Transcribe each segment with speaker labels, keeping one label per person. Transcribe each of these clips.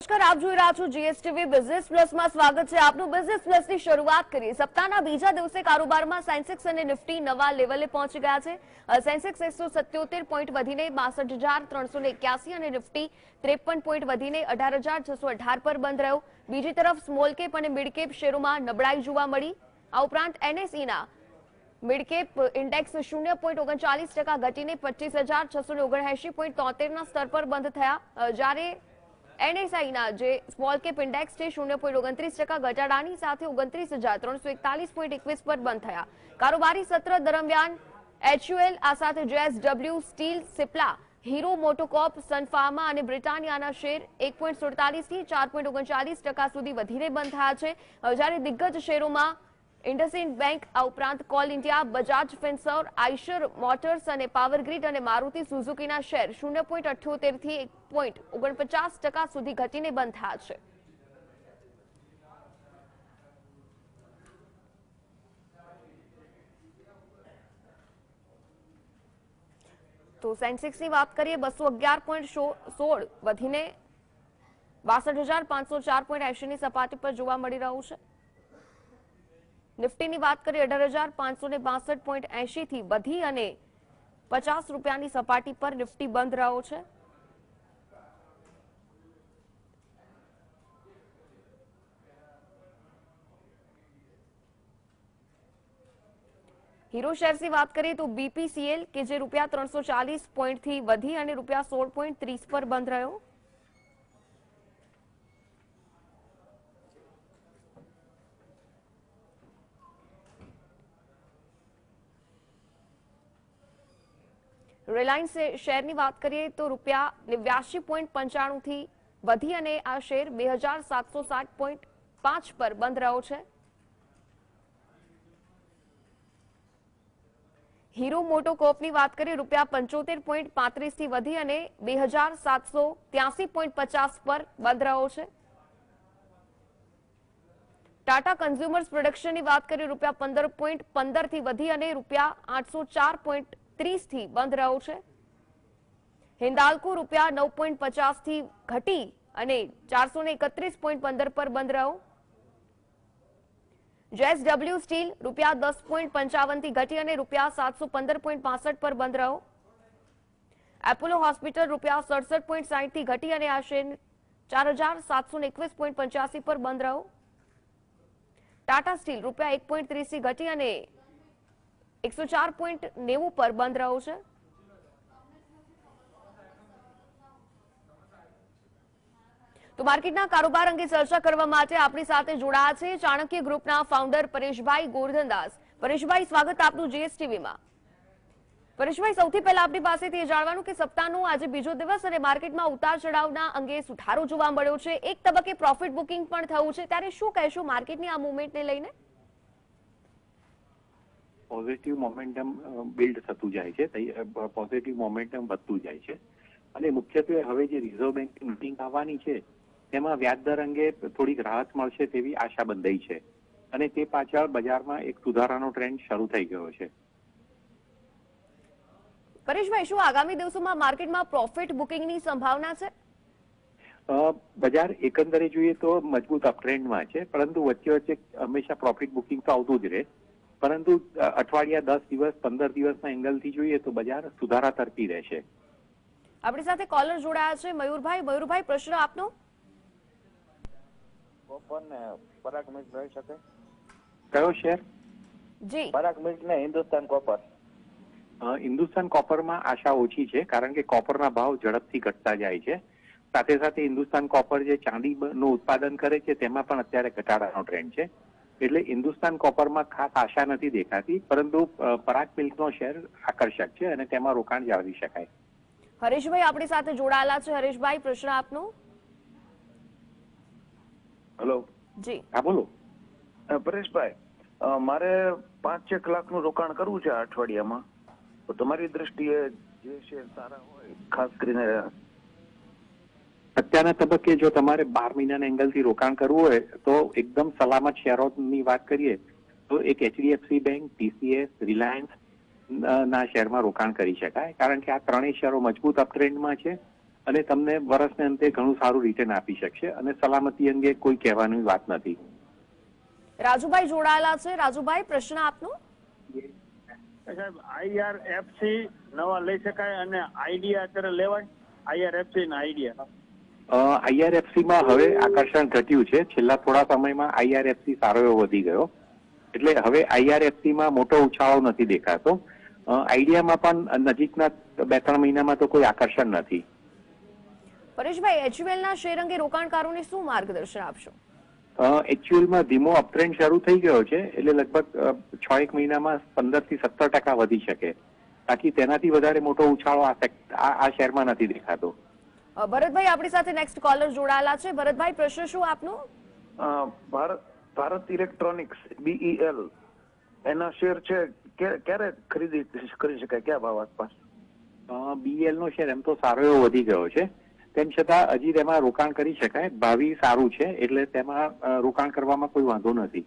Speaker 1: નમસ્કાર, આપ જોઈ રહ્યા છો જીએસટીવી બિઝનેસ પ્લસમાં સ્વાગત છે આપનું। બિઝનેસ પ્લસની શરૂઆત કરીએ। સપ્તાહના બીજા દિવસે કારોબારમાં સેન્સેક્સ અને નિફ્ટી નવા લેવલે પહોંચી ગયા છે। સેન્સેક્સ 177 પોઈન્ટ વધીને 62,381 અને નિફ્ટી 53 પોઈન્ટ વધીને 18,618 પર બંધ રહ્યો। બીજી તરફ સ્મોલ કેપ અને મિડ કેપ શેરોમાં નબળાઈ જોવા મળી। આ ઉપરાંત એનએસઈના મિડ કેપ ઇન્ડેક્સ 0.39% ઘટીને 25,679.73 ના સ્તર પર બંધ થયા, જ્યારે એનએસઆઈના જે સ્મોલ કેપ ઇન્ડેક્સ છે 0.29% ઘટાડાની સાથે 29,341.21 પર બંધ થયા। કારોબારી સત્ર દરમિયાન એચયુએલ, આ સાથે JSW steel, Cipla, Hero MotoCorp, Sun Pharma અને બ્રિટાનિયાના શેર 1.47 થી 4.39% સુધી વધીને બંધ થયા છે, જ્યારે દિગ્ગજ શેરોમાં ઇન્ડસઇન્ડ બેંક, આ ઉપરાંત coal India, Bajaj Finserv, Eicher motors અને પાવર ગ્રીડ અને મારુતિ સુઝુકીના શેર 0.78 થી 1.49% સુધી ઘટીને બંધ થયા છે। તો સેન્સેક્સની વાત કરીએ 211.16 વધીને 62,504.80 ની સપાટી પર જોવા મળી રહ્યું છે। નિફ્ટીની વાત કરીએ 18,562.80 થી વધી અને 50 રૂપિયાની સપાટી પર નિફ્ટી બંધ રહ્યો છે। હીરો શેર્સની વાત કરીએ તો બીપીસીએલ કે જે રૂપિયા 340 પોઈન્ટથી વધી અને રૂપિયા 16.30 પર બંધ રહ્યો। રિલાયન્સ શેરની વાત કરીએ તો રૂપિયા 89.95 થી વધી અને આ શેર 2,760.5 પર બંધ રહ્યો છે। હીરો મોટોકોર્પની વાત કરીએ રૂપિયા 75.35 થી વધી અને 2,783.50 પર બંધ રહ્યો છે। ટાટા કન્ઝ્યુમર્સ પ્રોડક્શનની વાત કરીએ રૂપિયા 15.15 થી વધી અને રૂપિયા 804.30 થી બંધ રહ્યો છે। હિન્દાલ્કો રૂપિયા 9.50 થી ઘટી અને 431.15 પર બંધ રહ્યો। જેએસડબલ્યુ સ્ટીલ રૂપિયા 10.55 થી ઘટી અને રૂપિયા 715.65 પર બંધ રહ્યો। એપોલો હોસ્પિટલ રૂપિયા 67.60 થી ઘટી અને આ શેર 4,721.85 પર બંધ રહ્યો। ટાટા સ્ટીલ રૂપિયા 1.30 થી ઘટી અને 104.90 પર બંધ રહ્યો છે। તો માર્કેટના કારોબાર અંગે ચર્ચા કરવા માટે આપણી સાથે જોડાયા છે ચાણક્ય ગ્રુપના ફાઉન્ડર પરેશભાઈ ગોરધનદાસ। પરેશભાઈ, સ્વાગત આપનું જીએસટીવીમાં। પરેશભાઈ, સૌથી પહેલા આપણી પાસેથી એ જાણવાનું કે સપ્તાહનો આજે બીજો દિવસ અને માર્કેટમાં ઉતાર ચઢાવના અંગે સુધારો જોવા મળ્યો છે, એક તબક્કે પ્રોફિટ બુકિંગ પણ થયું છે, ત્યારે શું કહેશો માર્કેટની આ મુવમેન્ટને લઈને?
Speaker 2: પોઝિટિવ મોમેન્ટમ બિલ્ડ થતું જાય છે, પોઝિટિવ મોમેન્ટમ વધતું જાય છે અને મુખ્યત્વે હવે જે રિઝર્વ બેંકની મીટિંગ આવવાની છે તેમાં વ્યાજદર અંગે થોડીક રાહત મળશે તેવી આશા બંધાઈ છે અને તે પાછળ બજારમાં એક સુધારાનો ટ્રેન્ડ શરૂ થઈ ગયો છે।
Speaker 1: પરેશભાઈ, શું આગામી દિવસોમાં માર્કેટમાં પ્રોફિટ બુકિંગની સંભાવના છે?
Speaker 2: બજાર એકંદરે જોઈએ તો મજબૂત અપટ્રેન્ડમાં છે, પરંતુ વચ્ચે વચ્ચે હંમેશા પ્રોફિટ બુકિંગ તો આવતું જ રહે, પરંતુ અઠવાડિયા 10 દિવસ 15 દિવસના એંગલથી જોઈએ તો બજાર સુધારા તરફી રહેશે।
Speaker 1: આપણી સાથે કોલર જોડાયા છે મયુરભાઈ। મયુરભાઈ, પ્રશ્ન આપનો।
Speaker 3: કોપર ને પરાગ મિલ્ક રહી શકે?
Speaker 2: કયો શેર?
Speaker 1: જી,
Speaker 3: પરાગ મિલ્ક ને હિન્દુસ્તાન કોપર।
Speaker 2: હિન્દુસ્તાન કોપરમાં આશા ઓછી છે, કારણ કે કોપરના ભાવ ઝડપથી ઘટતા જાય છે। સાથે સાથે હિન્દુસ્તાન કોપર જે ચાંદીનું ઉત્પાદન કરે છે તેમાં પણ અત્યારે ઘટાડાનો ટ્રેન્ડ છે, એટલે હિન્દુસ્તાન કોપરમાં ખાસ આશા નથી દેખાતી, પરંતુ પરાગ મિલ્કનો શેર આકર્ષક છે અને તેમાં રોકાણ જાળવી શકાય।
Speaker 1: હરેશભાઈ આપણી સાથે જોડાયેલા છે। હરેશભાઈ, પ્રશ્ન આપનો।
Speaker 3: હેલો
Speaker 1: જી,
Speaker 2: હા બોલો।
Speaker 3: પરેશભાઈ, મારે 5-6 લાખનું રોકાણ કરવું છે આ અઠવાડિયામાં, તો તમારી દ્રષ્ટિએ જે શેર સારા હોય, ખાસ કરીને
Speaker 2: અત્યારના તબક્કે જો તમારે 12 મહિનાના એંગલથી રોકાણ કરવું હોય તો એકદમ સલામત શેરોની વાત કરીએ તો એક એચડીએફસી બેંક, ટીસીએસ, રિલાયન્સ ના શેરમાં રોકાણ કરી શકાય, કારણ કે આ ત્રણેય શેરો મજબૂત અપટ્રેન્ડમાં છે અને તમને વર્ષને અંતે ઘણું સારું રિટર્ન આપી શકશે અને સલામતી અંગે કોઈ કહેવાની વાત નથી.
Speaker 1: રાજુભાઈ જોડાયેલા છે. રાજુભાઈ, પ્રશ્ન આપનો.
Speaker 4: સાહેબ, IRFC નવા લઈ શકાય અને આઈડિયા અત્યારે લેવાય? IRFC ને આઈડિયા.
Speaker 2: IRFC માં હવે આકર્ષણ ઘટ્યું છે. છેલ્લા થોડા સમયમાં IRFC સારો એવો વધી ગયો, એટલે હવે IRFC માં મોટો ઉછાળો નથી દેખાતો. આઈડિયામાં પણ નજીકના 2-3 મહિનામાં તો કોઈ આકર્ષણ નથી.
Speaker 1: પરેશભાઈ, HUL ના શેર અંગે રોકાણકારોને શું માર્ગદર્શન આપશો?
Speaker 2: HUL માં ધીમો અપટ્રેન્ડ શરૂ થઈ ગયો છે, એટલે લગભગ 6-1 મહિનામાં 15 થી 17% વધી શકે. બાકી તેનાથી વધારે મોટો ઉછાળો આ શેરમાં નથી દેખાતો.
Speaker 1: ભરતભાઈ આપણી સાથે નેક્સ્ટ કોલર જોડાયેલા છે. ભરતભાઈ, પ્રશ્ન શું આપનો?
Speaker 3: ભારત ઇલેક્ટ્રોનિક્સ BEL એના શેર છે, ક્યારે ખરીદી કરી શકાય, ક્યાં ભાવ આસપાસ?
Speaker 2: BEL નો શેર એમ તો સારો એવો વધી ગયો છે, તેમ છતાં હજી તેમાં રોકાણ કરી શકાય. ભાવિ સારું છે, એટલે તેમાં રોકાણ કરવામાં કોઈ વાંધો નથી.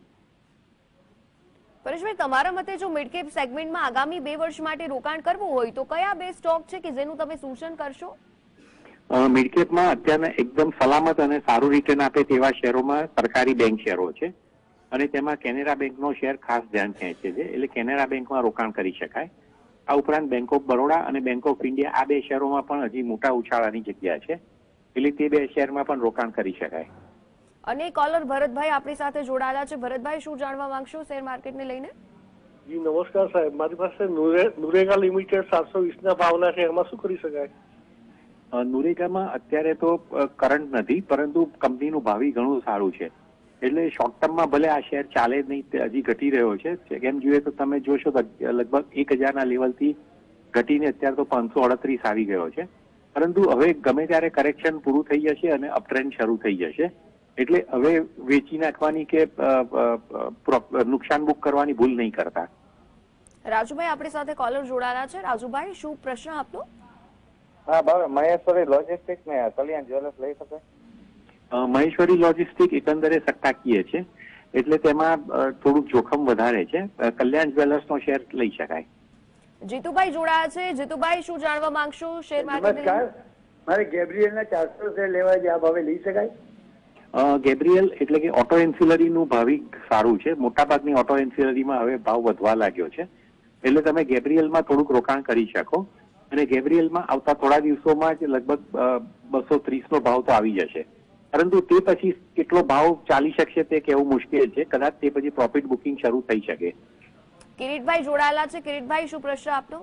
Speaker 1: પરેશભાઈ, તમારા મતે જો મિડ કેપ સેગમેન્ટમાં આગામી 2 વર્ષ માટે રોકાણ કરવું હોય તો કયા 2 સ્ટોક છે કે જેનું તમે સૂચન કરશો?
Speaker 2: મિડકેપમાં અત્યારના એકદમ સલામત અને સારું રિટર્ન આપે તેવા શેરોમાં સરકારી બેંક શેરો છે, અને તેમાં કેનેરા બેંકનો શેર ખાસ ધ્યાન ખેંચે છે, એટલે કેનેરા બેંકમાં રોકાણ કરી શકાય. આ ઉપરાંત બેંક ઓફ બરોડા અને બેંક ઓફ ઇન્ડિયા, આ 2 શેરોમાં પણ હજી મોટા ઉછાળાની જગ્યા છે, એટલે તે 2 શેરમાં પણ રોકાણ કરી શકાય.
Speaker 1: અને કોલર ભરતભાઈ આપણી સાથે જોડાયેલા છે. ભરતભાઈ, શું જાણવા માંગશો શેર માર્કેટને લઈને?
Speaker 5: જી નમસ્કાર સાહેબ, મારી પાસે નુરેગા લિમિટેડ 720 ના ભાવના છે, એમાં શું કરી શકાય?
Speaker 2: નુરેગામાં અત્યારે તો કરંટ નથી, પરંતુ કંપનીનું ભાવિ ઘણું સારું છે, એટલે શોર્ટ ટર્મમાં ભલે આ શેર ચાલે નહીં, હજી ઘટી રહ્યો છે. કેમ જોઈએ તો તમે જોશો તો લગભગ 1000 ના લેવલથી ઘટીને અત્યારે તો 538 આવી ગયો છે, પરંતુ હવે ગમે ત્યારે કરેક્શન પૂરું થઈ જશે અને અપટ્રેન્ડ શરૂ થઈ જશે, એટલે હવે વેચી નાખવાની કે નુકસાન બુક કરવાની ભૂલ નહીં કરતા.
Speaker 1: રાજુભાઈ આપણી સાથે કોલર જોડાયેલા છે. રાજુભાઈ, શું પ્રશ્ન આપનો?
Speaker 6: હા બરાબર, મહેશ્વરી લોજિસ્ટિક્સ ને કલ્યાણ જ્વેલર્સ લઈ શકાય?
Speaker 2: મહેશ્વરી લોજિસ્ટિક એકંદરે સટ્ટાકીય છે, એટલે તેમાં થોડુંક જોખમ વધારે છે. કલ્યાણ જ્વેલર્સનો શેર લઈ શકાય.
Speaker 1: જીતુભાઈ જોડાયા છે. જીતુભાઈ, શું જાણવા માંગશો શેર માર્કેટ?
Speaker 5: મારે ગેબ્રિયલ ના 400 શેર લેવા છે, આ ભાવે લઈ શકાય?
Speaker 2: ગેબ્રિયલ એટલે કે ઓટો એન્સિલરીનું ભાવિ સારું છે. મોટાભાગની ઓટો એન્સિલરીમાં હવે ભાવ વધવા લાગ્યો છે, એટલે તમે ગેબ્રિયલમાં થોડુંક રોકાણ કરી શકો, અને ગેબ્રિયલમાં આવતા થોડા દિવસોમાં જ લગભગ 230 નો ભાવ તો આવી જશે, પરંતુ તે પછી કેટલો ભાવ ચાલી શકશે તે કહેવું મુશ્કેલ છે. કદાચ તે પછી પ્રોફિટ બુકિંગ શરૂ થઈ શકે.
Speaker 1: કિરીટભાઈ જોડાયેલા છે. કિરીટભાઈ, શું પ્રશ્ન આપનો?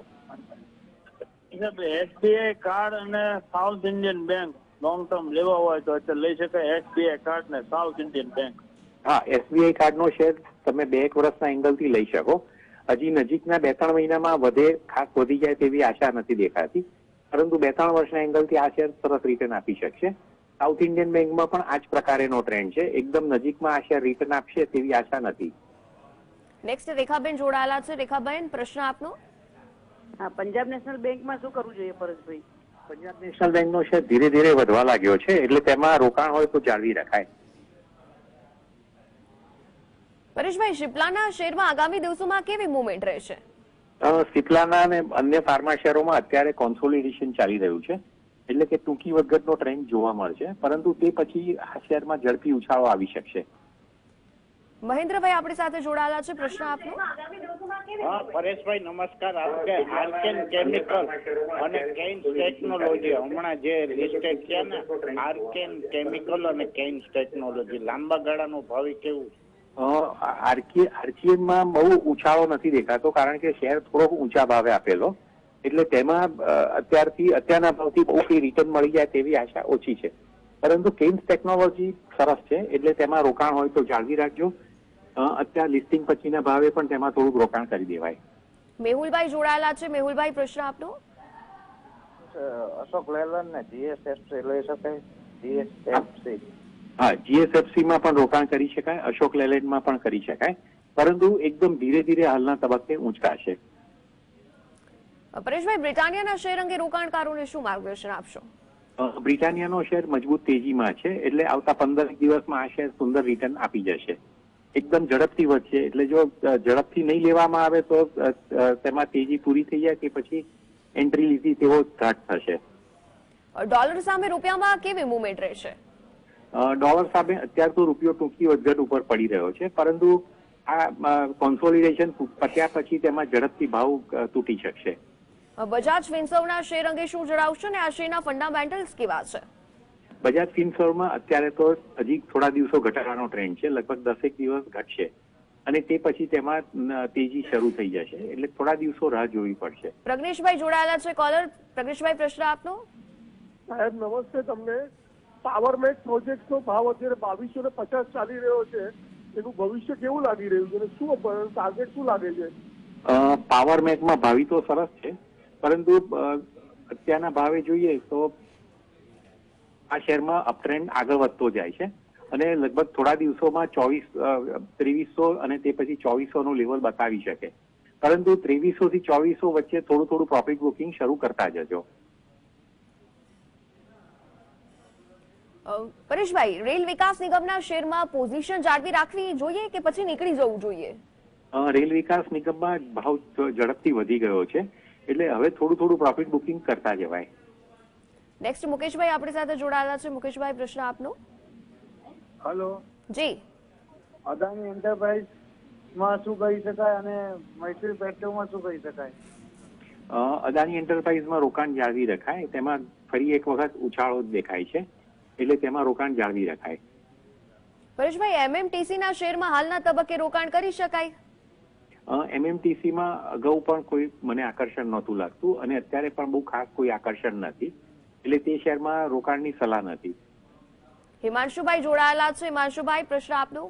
Speaker 4: SBI કાર્ડ અને South Indian bank long term લેવા હોય તો અત્યારે લઈ શકાય? SBI કાર્ડ ને સાઉથ ઇન્ડિયન બેંક.
Speaker 2: હા, SBI કાર્ડનો શેર તમે 2-1 વર્ષના એંગલથી લઈ શકો. હજી નજીકના 2-3 મહિનામાં વધે, ખાસ વધી જાય તેવી આશા નથી દેખાતી, પરંતુ 2-3 વર્ષના એંગલથી આ શેર સરસ રિટર્ન આપી શકશે. સાઉથ ઇન્ડિયન બેંકમાં પણ આ જ પ્રકારેનો ટ્રેન્ડ છે. એકદમ નજીકમાં આ શેર રિટર્ન આપશે તેવી આશા નથી.
Speaker 1: નેક્સ્ટ રેખાબેન જોડાયેલા છે. રેખાબેન, પ્રશ્ન આપનો?
Speaker 7: હા, પંજાબ નેશનલ બેંકમાં શું કરવું જોઈએ પરેશભાઈ?
Speaker 2: પંજાબ નેશનલ બેંકનો શેર ધીરે ધીરે વધવા લાગ્યો છે, એટલે તેમાં રોકાણ હોય તો જાળવી રખાય.
Speaker 1: પરેશભાઈ, સિપ્લાના શેરમાં આગામી દિવસોમાં કેવી મૂવમેન્ટ રહેશે?
Speaker 2: સિપ્લાના અને અન્ય ફાર્મા શેરોમાં અત્યારે કોન્સોલિડેશન ચાલી રહ્યું છે, એટલે કે ટૂંકી વખતનો ટ્રેન્ડ જોવા મળશે, પરંતુ તે પછી આ શેરમાં ઝડપી ઉછાળો આવી શકશે.
Speaker 1: મહેન્દ્રભાઈ આપણી સાથે જોડાયેલા છે. પ્રશ્ન આપનો?
Speaker 8: હા પરેશભાઈ, નમસ્કાર. આર્કેન કેમિકલ અને કેન્સ ટેકનોલોજી હમણાં જે લિસ્ટેડ છે ને, આર્કેન કેમિકલ અને કેન્સ ટેકનોલોજી, લાંબા ગાળાનું ભાવિ કેવું?
Speaker 2: આરસીએનમાં બહુ ઉછાળો નથી દેખાતો, કારણ કે શેર થોડોક ઊંચા ભાવે આપેલો, એટલે તેમાં અત્યારના ભાવથી બહુ કઈ રિટર્ન મળી જાય તેવી આશા ઓછી છે, પરંતુ કેન્સ ટેકનોલોજી સરસ છે, એટલે તેમાં રોકાણ હોય તો જાળવી રાખજો. અત્યારે લિસ્ટિંગ પછીના ભાવે પણ તેમાં થોડુંક રોકાણ કરી દેવાય.
Speaker 1: મેહુલભાઈ જોડાયેલા છે. મેહુલભાઈ, પ્રશ્ન આપનો?
Speaker 6: અશોક લેલન ને GSFC લઈ શકાય? GSFC?
Speaker 2: હા, GSFC માં પણ રોકાણ કરી શકાય, અશોક લેલેન્ડમાં પણ કરી શકાય, પરંતુ એકદમ ધીરે ધીરે હાલના તબક્કે ઊંચકા છે.
Speaker 1: પરેશભાઈ, બ્રિટાનિયાના શેર અંગે રોકાણકારોને શું માર્ગદર્શન આપશો?
Speaker 2: બ્રિટાનિયાનો શેર મજબૂત તેજીમાં છે, એટલે આવતા 15 દિવસમાં આ શેર સુંદર રિટર્ન આપી જશે. એકદમ ઝડપથી વધશે, એટલે જો ઝડપથી નહીં લેવામાં આવે તો તેમાં તેજી પૂરી થઈ જાય કે પછી એન્ટ્રી લીધી તેવો ઘાટ થશે.
Speaker 1: ડોલર સામે રૂપિયામાં કેવી મુવમેન્ટ રહેશે?
Speaker 2: ડોલર સામે અત્યારે તો રૂપિયો ટૂંકી વધઘટ ઉપર પડી રહ્યો છે, પરંતુ આ કોન્સોલિડેશન પત્યા પછી તેમાં ઝડપથી ભાવ તૂટી શકશે.
Speaker 1: બજાજ ફિનસર્વના શેર અંગે શું જણાવશો અને આ શેરના ફંડામેન્ટલ્સ કેવા છે?
Speaker 2: બજાજ ફિનસર્વમાં અત્યારે તો હજી થોડા દિવસો ઘટાડાનો ટ્રેન્ડ છે, લગભગ 10 દિવસ ઘટશે અને તે પછી તેમાં તેજી શરૂ થઈ જશે, એટલે થોડા દિવસો રાહ જોવી પડશે.
Speaker 1: પ્રજ્ઞેશભાઈ જોડાયેલા છે કોલર. પ્રજ્ઞેશભાઈ, પ્રશ્ન આપનો.
Speaker 5: સાહેબ નમસ્તે તમને. પાવરમેક પ્રોજેક્ટનો ભાવ અત્યારે 2250 ચાલી રહ્યો છે, એનું ભવિષ્ય કેવું લાગી રહ્યું છે અને શું ટાર્ગેટ શું લાગે છે?
Speaker 2: પાવરમેકમાં ભાવિ તો સરસ છે, પરંતુ અત્યારના ભાવે જોઈએ તો આ શેરમાં અપટ્રેન્ડ આગળ વધતો જાય છે અને લગભગ થોડા દિવસોમાં 2300 અને તે પછી 2400 નું લેવલ બતાવી શકે, પરંતુ 2300 થી 2400 વચ્ચે થોડું પ્રોફિટ બુકિંગ શરૂ કરતા જજો.
Speaker 1: પરેશભાઈ, રેલ વિકાસ નિગમના શેરમાં પોઝિશન જાળવી રાખવી જોઈએ કે પછી નીકળી જવું જોઈએ?
Speaker 2: રેલ વિકાસ નિગમમાં ભાવ ઝડપથી વધી ગયો છે, એટલે હવે થોડું પ્રોફિટ બુકિંગ કરતા જવાય.
Speaker 1: નેક્સ્ટ મુકેશભાઈ આપણી સાથે જોડાયેલા છે. મુકેશભાઈ, પ્રશ્ન આપનો.
Speaker 9: હેલો
Speaker 1: જી.
Speaker 9: અદાણી એન્ટરપ્રાઇઝમાં શું કરી શકાય અને મૈત્રી પેટ્રોમાં શું કરી શકાય?
Speaker 2: અદાણી એન્ટરપ્રાઇઝમાં રોકાણ જાળવી રખાય, તેમાં ફરી એક વખત ઉછાળો દેખાય છે, એટલે તેમાં રોકાણ જાળવી રખાય.
Speaker 1: પરેશભાઈ, એમએમટીસી ના શેરમાં હાલના તબક્કે રોકાણ કરી શકાય?
Speaker 2: એમએમટીસી માં અગાઉ પણ કોઈ મને આકર્ષણ નહોતું લાગતું અને અત્યારે પણ બહુ ખાસ કોઈ આકર્ષણ નથી, એટલે તે શેરમાં રોકાણની સલાહ નથી.
Speaker 1: હિમાંશુભાઈ જોડાયેલા છે. હિમાંશુભાઈ, પ્રશ્ન આપનો.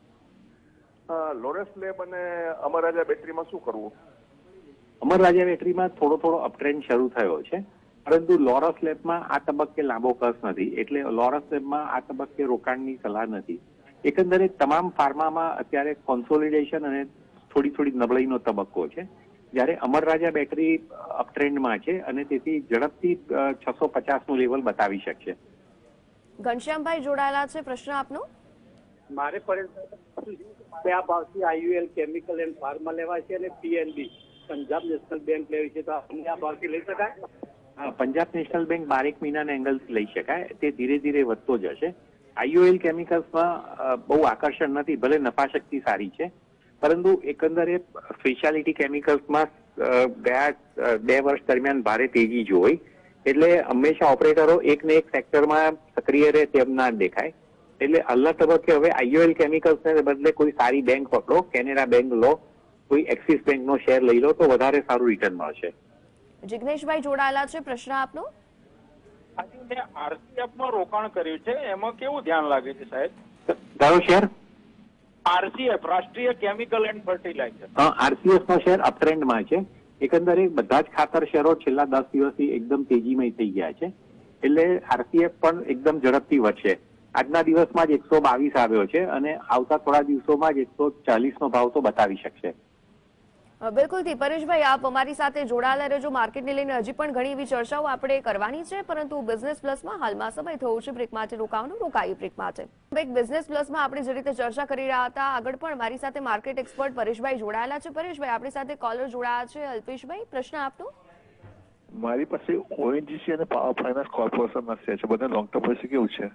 Speaker 10: લોરેસ લેબ અને અમર રાજા બેટરીમાં શું કરવું?
Speaker 2: અમર રાજા બેટરીમાં થોડો અપટ્રેન્ડ શરૂ થયો છે, પરંતુ લોરસ લેબમાં આ તબક્કે લાંબો કસ નથી, એટલે લોરસ લેબમાં આ તબક્કે રોકાણની સલાહ નથી. એકંદરે તમામ ફાર્મામાં અત્યારે કોન્સોલિડેશન અને થોડી નબળાઈનો તબક્કો છે, જ્યારે અમર રાજા બેટરી અપટ્રેન્ડમાં છે અને તેથી ઝડપથી 650 નું લેવલ બતાવી શકશે.
Speaker 1: ઘનશ્યામભાઈ જોડાયેલા છે. પ્રશ્ન આપનો.
Speaker 11: મારે કયા ભાવથી આઈયુએલ કેમિકલ એન્ડ ફાર્મા લેવા છે અને પીએનબી પંજાબ નેશનલ બેંક લેવી છે, તો આ ભાવથી લઈ શકાય?
Speaker 2: પંજાબ નેશનલ બેંક 12 મહિનાના એંગલથી લઈ શકાય, તે ધીરે ધીરે વધતો જશે. આઈયુએલ કેમિકલ્સમાં બહુ આકર્ષણ નથી, ભલે નફાશક્તિ સારી છે, પરંતુ એકંદરે સ્પેશિયાલિટી કેમિકલ્સમાં ગયા 2 વર્ષ દરમિયાન ભારે તેજી જોઈ, એટલે હંમેશા ઓપરેટરો એક ને એક સેક્ટરમાં સક્રિય રહે તેમ ના દેખાય, એટલે હાલના તબક્કે હવે આઈયુએલ કેમિકલ્સને બદલે કોઈ સારી બેંક પકડો, કેનેરા બેંક લો, કોઈ એક્સિસ બેંકનો શેર લઈ લો તો વધારે સારું રિટર્ન મળશે.
Speaker 1: જિગ્નેશભાઈ જોડાયેલા છે. પ્રશ્ન આપનો.
Speaker 12: આજે મેં આરસીએફમાં રોકાણ કર્યું છે, એમાં કેવું ધ્યાન લાગે છે સાહેબ?
Speaker 2: કયો શેર?
Speaker 12: RCF, Rashtriya chemical and fertilizer.
Speaker 2: RCF નો શેર અપટ્રેન્ડમાં છે. એકંદરે બધા જ ખાતર શેરો છેલ્લા 10 દિવસથી એકદમ તેજીમય થઈ ગયા છે, એટલે આરસીએફ પણ એકદમ ઝડપથી વધશે. આજના દિવસમાં જ 122 આવ્યો છે અને આવતા થોડા દિવસોમાં જ 140 નો ભાવ તો બતાવી શકશે.
Speaker 1: બિલકુલથી પરેશભાઈ, આપ અમારી સાથે જોડાયેલા રહેજો. માર્કેટને લઈને હજી પણ ઘણી એવી ચર્ચાઓ આપણે કરવાની છે, પરંતુ બિઝનેસ પ્લસમાં હાલમાં સમય થયો છે બ્રેક માટે રોકાવાનું. રોકાઈએ બ્રેક માટે. બિઝનેસ પ્લસમાં આપણે જે રીતે ચર્ચા કરી રહ્યા હતા, આગળ પણ મારી સાથે માર્કેટ એક્સપર્ટ પરેશભાઈ જોડાયેલા છે. પરેશભાઈ, આપણી સાથે કોલર જોડાયા છે. અલ્પેશભાઈ, પ્રશ્ન આપનો.
Speaker 10: મારી પાસે ઓએનજીસી અને પાવર ફાઇનાન્સ કોર્પોરેશનના શેર છે, બધા લોંગ ટર્મ પોલિસી કેવું છે?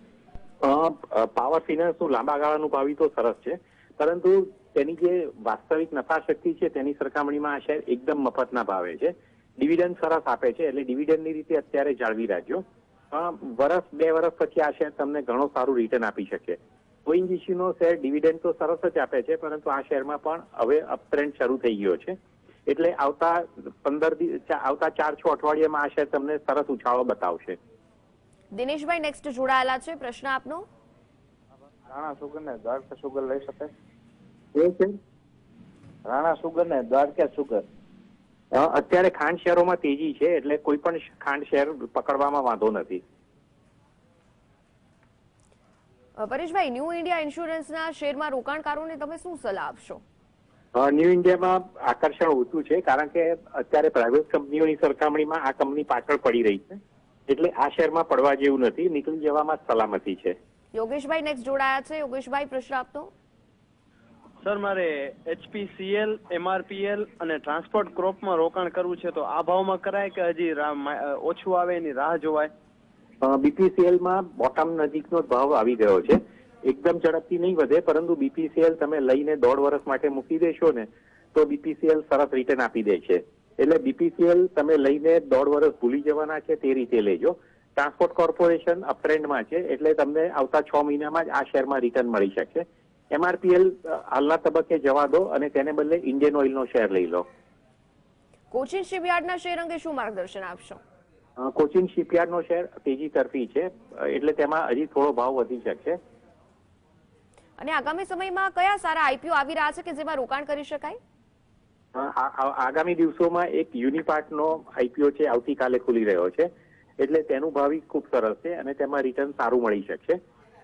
Speaker 2: પાવર ફાઇનાન્સનું લાંબા ગાળાનું ભાવિ તો સરસ છે, પરંતુ તેની જે વાસ્તવિક નફાશક્તિ છે તેની સરખામણીમાં આ શેર એકદમ મફતના ભાવે છે. ડિવિડન્ડ સરસ આપે છે, એટલે ડિવિડન્ડની રીતે અત્યારે જાળવી રાખજો. 2 વર્ષ પછી આ શેર તમને ઘણો સારું રિટર્ન આપી શકે. ઓએનજીસી નો શેર ડિવિડન્ડ તો સરસ જ આપે છે, પરંતુ આ શેરમાં પણ હવે અપટ્રેન્ડ શરૂ થઈ ગયો છે, એટલે આવતા 4-6 અઠવાડિયામાં આ શેર તમને સરસ ઉછાળો બતાવશે.
Speaker 1: દિનેશભાઈ નેક્સ્ટ જોડાયેલા છે. પ્રશ્ન આપનો.
Speaker 6: રાણા સુગર ને દ્વારકા સુગર લઈ શકાય?
Speaker 11: રાણા સુગર ને દ્વારકા સુગર.
Speaker 2: અત્યારે ખાંડ શેરોમાં તેજી છે, એટલે કોઈ પણ ખાંડ શેર પકડવામાં વાંધો નથી.
Speaker 1: પરેશભાઈ, ન્યૂ ઇન્ડિયા ઇન્સ્યોરન્સના શેરમાં રોકાણકારોને તમે શું સલાહ આપશો?
Speaker 2: ન્યૂ ઇન્ડિયામાં આકર્ષણ ઓછું છે, કારણ કે અત્યારે પ્રાઇવેટ કંપનીઓની સરખામણીમાં આ કંપની પાછળ પડી રહી છે, એટલે આ શેરમાં પડવા જેવું નથી, નીકળી જવામાં સલામતી છે.
Speaker 1: યોગેશભાઈ નેક્સ્ટ જોડાયા છે. યોગેશભાઈ, પ્રશ્ન આપતો.
Speaker 13: સર મારે HPCL, MRPL અને ટ્રાન્સપોર્ટ ક્રોપમાં રોકાણ કરવું છે, તો આ ભાવમાં કરાય કે હજી ઓછું આવે એની રાહ જોવાય?
Speaker 2: BPCL માં બોટમ નજીકનો ભાવ આવી ગયો છે. એકદમ ઝડપથી નહીં વધે, પરંતુ BPCL તમે લઈને 1.5 વર્ષ માટે મૂકી દેશો ને તો BPCL સરસ રિટર્ન આપી દે છે. એટલે BPCL તમે લઈને 1.5 વર્ષ ભૂલી જવાના છે તે રીતે લેજો. ટ્રાન્સપોર્ટ કોર્પોરેશન અપટ્રેન્ડમાં છે, એટલે તમને આવતા 6 મહિનામાં જ આ શેરમાં રિટર્ન મળી શકશે. MRPL હાલના તબક્કે જવા દો અને તેને બદલે ઇન્ડિયન ઓઇલનો શેર લઈ લો.
Speaker 1: કોચિન શિપયાર્ડના શેર અંગે શું માર્ગદર્શન આપશો?
Speaker 2: કોચિન શિપયાર્ડનો શેર તેજી તરફી છે, એટલે તેમાં હજી થોડો ભાવ વધી શકશે.
Speaker 1: અને આગામી સમયમાં કયા સારા આઈપીઓ આવી રહ્યા છે કે જેમાં રોકાણ કરી શકાય?
Speaker 2: આગામી દિવસોમાં એક યુનિપાર્ટનો આઈપીઓ છે, આવતીકાલે ખુલી રહ્યો છે, એટલે તેનું ભાવિ ખૂબ સરસ છે અને તેમાં રિટર્ન સારું મળી શકશે.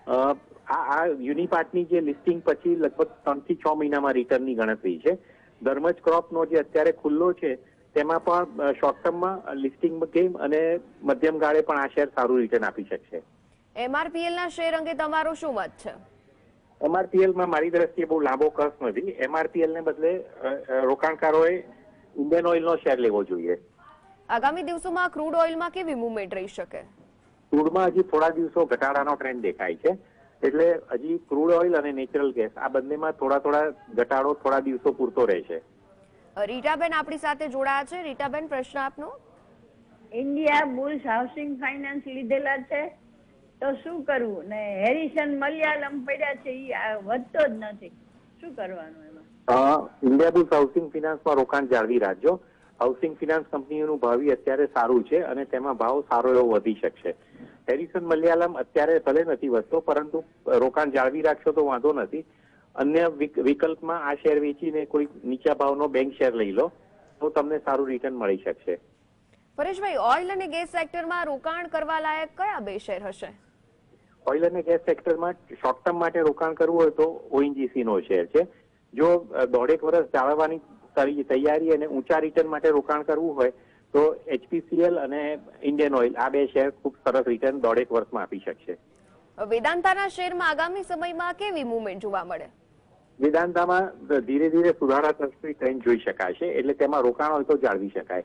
Speaker 2: આ યુનિપાર્ટની જે લિસ્ટિંગ પછી લગભગ 3 થી 6 મહિનામાં રિટર્નની ગણતરી છે. ધર્મજ ક્રોપનો જે અત્યારે ખુલ્લો છે તેમાં પણ શોર્ટ ટર્મમાં લિસ્ટિંગ ગેમ અને મધ્યમ ગાળે પણ આ શેર સારું રિટર્ન આપી શકશે.
Speaker 1: MRPL ના શેર અંગે તમારો શું મત છે?
Speaker 2: MRPL માં મારી દ્રષ્ટિએ બહુ લાંબો કસ નથી. MRPL ને બદલે રોકાણકારોએ ઇન્ડિયન ઓઇલનો શેર લેવો જોઈએ.
Speaker 1: આગામી દિવસોમાં ક્રૂડ ઓઇલમાં કેવી મૂવમેન્ટ રહી શકે?
Speaker 2: ક્રૂડમાં હજી થોડા દિવસો ઘટાડાનો ટ્રેન્ડ દેખાય છે, એટલે હજી ક્રૂડ ઓઇલ અને નેચરલ ગેસ આ બંનેમાં થોડા ઘટાડો થોડા દિવસો પૂરતો રહેશે.
Speaker 1: રીટાબેન આપણી સાથે જોડાયા છે. રીટાબેન, પ્રશ્ન આપનો.
Speaker 14: ઇન્ડિયા બુલ્સ હાઉસિંગ ફાઇનાન્સ લીધેલા છે તો શું કરવું, ને હેરિસન મલયાલમ પડ્યા છે એ વધતો જ નથી, શું કરવાનું એમાં?
Speaker 2: ઇન્ડિયા બુલ્સ હાઉસિંગ ફિનાન્સમાં રોકાણ જાળવી રાખજો. હાઉસિંગ ફિનાન્સ કંપનીઓનું ભાવિ અત્યારે સારું છે અને તેમાં ભાવ સારો એવો વધી શકશે. હેરિસન મલયાલમ અત્યારે ભલે નથી વધતો, પરંતુ રોકાણ જાળવી રાખશો તો વાંધો નથી. અન્ય વિકલ્પમાં આ શેર વેચીને કોઈ નીચા ભાવનો બેંક શેર લઈ લો તો તમને સારું રિટર્ન મળી શકશે.
Speaker 1: પરેશભાઈ, ઓઇલ અને ગેસ સેક્ટરમાં રોકાણ કરવા લાયક કયા બે શેર હશે?
Speaker 2: ઓઇલ અને ગેસ સેક્ટરમાં શોર્ટ ટર્મ માટે રોકાણ કરવું હોય તો ONGC નો શેર છે. જો 1.5 વર્ષ જાળવવાની તૈયારી અને ઊંચા રિટર્ન માટે રોકાણ કરવું હોય તો HPCL અને ઇન્ડિયન ઓઇલ આ બે શેર ખૂબ સરસ રિટર્ન 1.5 વર્ષમાં આપી શકશે.
Speaker 1: વેદાંતાના શેરમાં આગામી સમયમાં કેવી મૂવમેન્ટ જોવા મળે?
Speaker 2: વેદાંતામાં ધીરે ધીરે સુધારા તરફની ટ્રેન્ડ જોઈ શકાશે, એટલે તેમાં રોકાણ હોય તો જાળવી શકાય.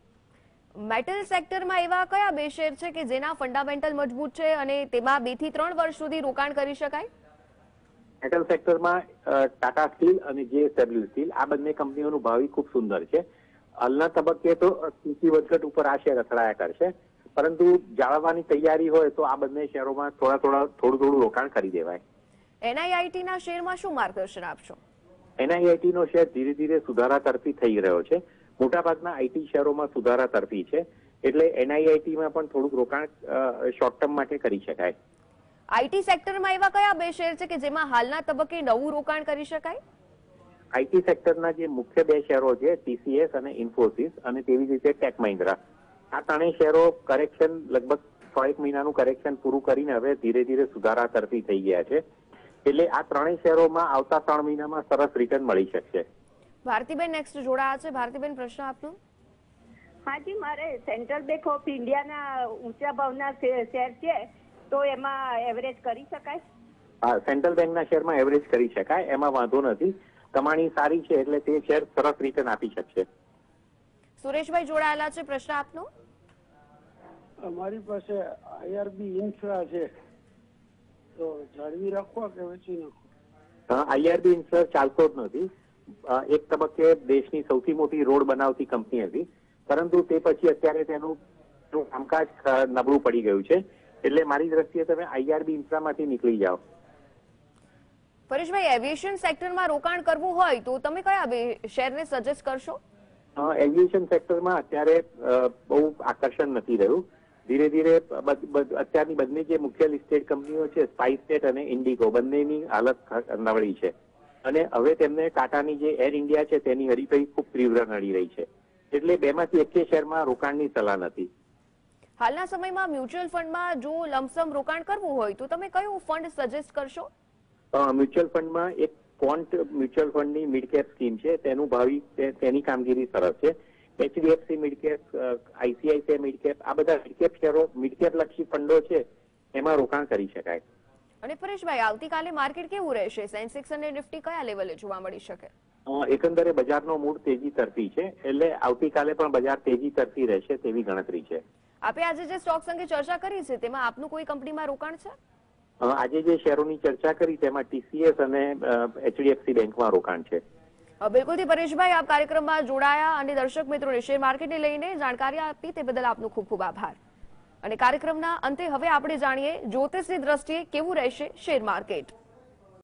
Speaker 1: મેટલ સેક્ટરમાં એવા કયા બે શેર છે કે જેના ફંડામેન્ટલ મજબૂત છે અને તેમાં 2 થી 3 વર્ષ સુધી રોકાણ કરી શકાય?
Speaker 2: મેટલ સેક્ટરમાં ટાટા સ્ટીલ અને JSW સ્ટીલ આ બંને કંપનીઓનું ભાવિ ખૂબ સુંદર છે. હાલના તબક્કે તો ઊંચી વધઘટ ઉપર આ શેર અથડાયા કરશે, પરંતુ જાળવવાની તૈયારી હોય તો આ બંને શેરોમાં થોડું રોકાણ કરી દેવાય.
Speaker 1: NIIT ના શેરમાં શું માર્ગદર્શન આપશો?
Speaker 2: NIIT નો શેર ધીરે ધીરે સુધારા તરફી થઈ રહ્યો છે. મોટાભાગના IT શેરોમાં સુધારા તરફી છે, એટલે NIIT માં પણ થોડુંક રોકાણ શોર્ટ ટર્મ માટે કરી શકાય.
Speaker 1: IT સેક્ટરમાં એવા કયા બે શેર છે કે જેમાં હાલના તબક્કે નવું રોકાણ કરી શકાય?
Speaker 2: IT સેક્ટરના જે મુખ્ય બે શેરો છે TCS અને ઇન્ફોસિસ, અને તેવી જ રીતે ટેક મહિન્દ્રા, આ ત્રણેય શેરો કરેક્શન લગભગ 6 મહિનાનું કરેક્શન પૂરું કરીને હવે ધીરે ધીરે સુધારા તરફી થઈ ગયા છે, એટલે આ ત્રણેય શેરોમાં આવતા 3 મહિનામાં સરસ રિટર્ન મળી શકશે.
Speaker 1: ભારતીબેન નેક્સ્ટ જોડાયા છે. ભારતીબેન, પ્રશ્ન આપનો.
Speaker 14: હાજી, મારે સેન્ટ્રલ બેંક ઓફ ઇન્ડિયાના ઊંચા ભાવના શેર છે તો એમાં એવરેજ કરી શકાય?
Speaker 2: હા, સેન્ટ્રલ બેંકના શેરમાં એવરેજ કરી શકાય, એમાં વાંધો નથી. કમાણી સારી છે એટલે તે શેર સરસ રિટર્ન આપી શકશે.
Speaker 1: સુરેશભાઈ જોડાયેલા છે. પ્રશ્ન આપનો.
Speaker 9: અમારી પાસે IRB ઇન્ફ્રા છે તો જાળવી રાખવા કે વેચી નાખો?
Speaker 2: IRB ઇન્ફ્રા ચાલતો જ નથી. એક તબક્કે દેશની સૌથી મોટી રોડ બનાવતી કંપની હતી, પરંતુ તે પછી અત્યારે તેનું કામકાજ નબળું પડી ગયું છે, એટલે મારી દ્રષ્ટિએ તમે IRB ઇન્ફ્રામાંથી નીકળી જાઓ.
Speaker 1: પરેશભાઈ, એવિએશન સેક્ટરમાં રોકાણ કરવું હોય તો તમે કયા બે શેરને સજેસ્ટ કરશો?
Speaker 2: એવિએશન સેક્ટરમાં અત્યારે બહુ આકર્ષણ નથી રહ્યું. ધીરે ધીરે અત્યારની બંને જે મુખ્ય લિસ્ટેડ કંપનીઓ છે સ્પાઇસજેટ અને ઇન્ડિગો, બંનેની હાલત નબળી છે, અને હવે તેમને ટાટાની જે એર ઇન્ડિયા છે તેની હરીફાઈ ખૂબ તીવ્ર નડી રહી છે, એટલે બેમાંથી એક શેરમાં રોકાણની સલાહ નથી.
Speaker 1: હાલના સમયમાં મ્યુચ્યુઅલ ફંડમાં જો લમસમ રોકાણ કરવું હોય તો તમે કયું ફંડ સજેસ્ટ કરશો?
Speaker 2: મ્યુચ્યુઅલ ફંડમાં એક ક્વોન્ટ મ્યુચ્યુઅલ ફંડની મિડ કેપ સ્કીમ છે, તેનું ભાવિ તેની કામગીરી સરસ છે. HDFC mid cap, ICICI mid cap, આ બધા મિડ કેપ શેરો, મિડ કેપ લક્ષી ફંડો છે, એમાં રોકાણ કરી શકાય.
Speaker 1: અને પરેશભાઈ, આવતીકાલે માર્કેટ કેવું રહેશે? સેન્સેક્સ અને નિફ્ટી કયા લેવલે જોવા મળી શકે?
Speaker 2: એકંદરે બજારનો મૂડ તેજી તરફી છે, એટલે આવતીકાલે પણ બજાર તેજી તરફી રહેશે તેવી ગણતરી છે.
Speaker 1: આપે આજે જે સ્ટોક્સ અંગે ચર્ચા કરી છે તેમાં આપનું કોઈ કંપનીમાં રોકાણ છે?
Speaker 2: આજે જે શેરોની ચર્ચા કરી તેમાં TCS અને HDFC બેંકમાં રોકાણ છે.
Speaker 1: બિલકુલથી પરેશભાઈ, આપ કાર્યક્રમમાં જોડાયા અને દર્શક મિત્રોને શેર માર્કેટને લઈને જાણકારી આપી તે બદલ આપનો ખૂબ ખૂબ આભાર. અને કાર્યક્રમના અંતે હવે આપણે જાણીએ જ્યોતિષની દ્રષ્ટિએ કેવું રહેશે શેર માર્કેટ.